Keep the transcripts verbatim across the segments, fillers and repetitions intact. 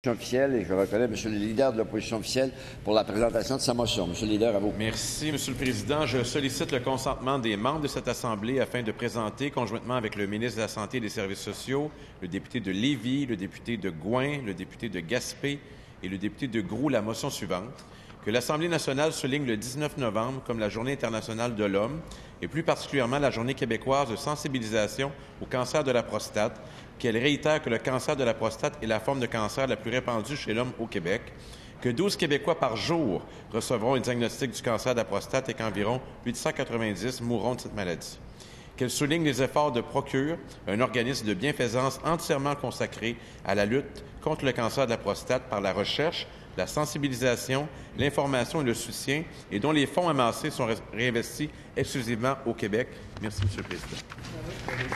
Officielle et je reconnais M. le leader de l'opposition officielle pour la présentation de sa motion. M. le leader, à vous. Merci, M. le Président. Je sollicite le consentement des membres de cette Assemblée afin de présenter, conjointement avec le ministre de la Santé et des Services sociaux, le député de Lévis, le député de Gouin, le député de Gaspé et le député de Groux, la motion suivante. Que l'Assemblée nationale souligne le dix-neuf novembre comme la Journée internationale de l'homme et plus particulièrement la Journée québécoise de sensibilisation au cancer de la prostate, qu'elle réitère que le cancer de la prostate est la forme de cancer la plus répandue chez l'homme au Québec, que douze Québécois par jour recevront un diagnostic du cancer de la prostate et qu'environ huit cent quatre-vingt-dix mourront de cette maladie. Qu'elle souligne les efforts de Procure, un organisme de bienfaisance entièrement consacré à la lutte contre le cancer de la prostate par la recherche, la sensibilisation, l'information et le soutien, et dont les fonds amassés sont réinvestis exclusivement au Québec. Merci, M. le Président.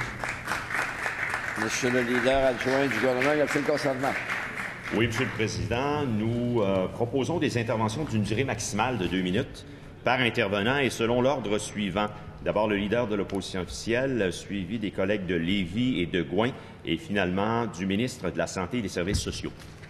Monsieur le leader adjoint du gouvernement, y a-t-il le consentement? Oui, Monsieur le Président. Nous euh, proposons des interventions d'une durée maximale de deux minutes par intervenant et selon l'ordre suivant. D'abord, le leader de l'opposition officielle, suivi des collègues de Lévis et de Gouin, et finalement du ministre de la Santé et des Services sociaux.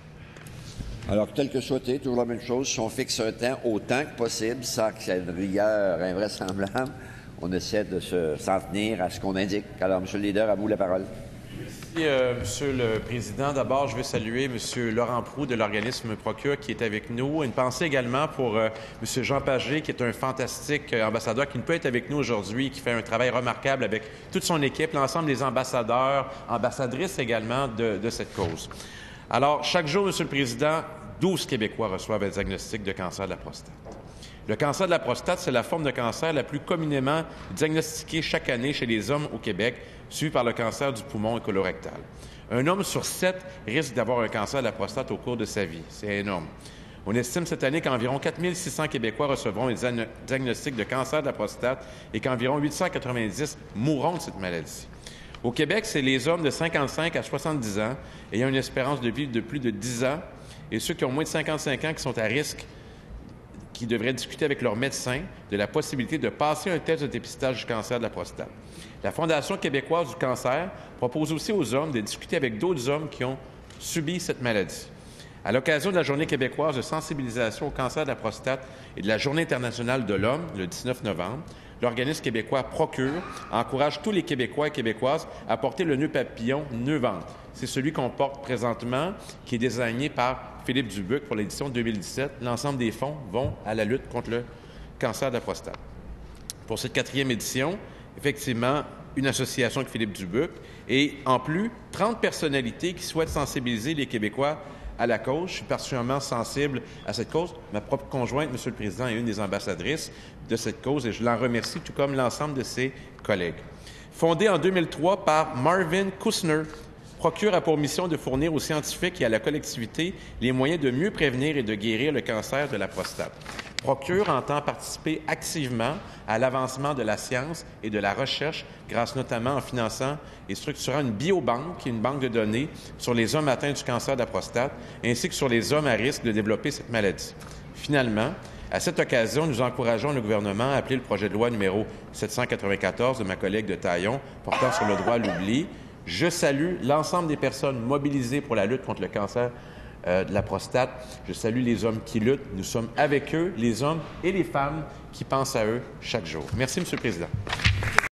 Alors, tel que souhaité, toujours la même chose. Si on fixe un temps autant que possible, sans que c'est une rigueur invraisemblable, on essaie de se, s'en tenir à ce qu'on indique. Alors, M. le leader, à vous la parole. Merci, euh, Monsieur le Président. D'abord, je veux saluer M. Laurent Proulx de l'organisme Procure qui est avec nous. Une pensée également pour euh, M. Jean Pagé, qui est un fantastique euh, ambassadeur qui ne peut être avec nous aujourd'hui, qui fait un travail remarquable avec toute son équipe, l'ensemble des ambassadeurs, ambassadrices également de, de cette cause. Alors, chaque jour, M. le Président, douze Québécois reçoivent un diagnostic de cancer de la prostate. Le cancer de la prostate, c'est la forme de cancer la plus communément diagnostiquée chaque année chez les hommes au Québec, suivi par le cancer du poumon et colorectal. Un homme sur sept risque d'avoir un cancer de la prostate au cours de sa vie. C'est énorme. On estime cette année qu'environ quatre mille six cents Québécois recevront un diagnostic de cancer de la prostate et qu'environ huit cent quatre-vingt-dix mourront de cette maladie. Au Québec, c'est les hommes de cinquante-cinq à soixante-dix ans ayant une espérance de vie de plus de dix ans et ceux qui ont moins de cinquante-cinq ans qui sont à risque, qui devraient discuter avec leur médecin de la possibilité de passer un test de dépistage du cancer de la prostate. La Fondation québécoise du cancer propose aussi aux hommes de discuter avec d'autres hommes qui ont subi cette maladie. À l'occasion de la Journée québécoise de sensibilisation au cancer de la prostate et de la Journée internationale de l'homme, le dix-neuf novembre, l'organisme québécois Procure encourage tous les Québécois et Québécoises à porter le nœud papillon nœud-ventre. C'est celui qu'on porte présentement, qui est désigné par Philippe Dubuc pour l'édition deux mille dix-sept. L'ensemble des fonds vont à la lutte contre le cancer de la prostate. Pour cette quatrième édition, effectivement, une association avec Philippe Dubuc et, en plus, trente personnalités qui souhaitent sensibiliser les Québécois à la cause. Je suis particulièrement sensible à cette cause. Ma propre conjointe, M. le Président, est une des ambassadrices de cette cause et je l'en remercie, tout comme l'ensemble de ses collègues. Fondée en deux mille trois par Marvin Kussner, Procure a pour mission de fournir aux scientifiques et à la collectivité les moyens de mieux prévenir et de guérir le cancer de la prostate. Procure entend participer activement à l'avancement de la science et de la recherche, grâce notamment en finançant et structurant une biobanque, qui est une banque de données sur les hommes atteints du cancer de la prostate, ainsi que sur les hommes à risque de développer cette maladie. Finalement, à cette occasion, nous encourageons le gouvernement à appeler le projet de loi numéro sept cent quatre-vingt-quatorze de ma collègue de Taillon portant sur le droit à l'oubli. Je salue l'ensemble des personnes mobilisées pour la lutte contre le cancer euh, de la prostate. Je salue les hommes qui luttent. Nous sommes avec eux, les hommes et les femmes qui pensent à eux chaque jour. Merci, M. le Président.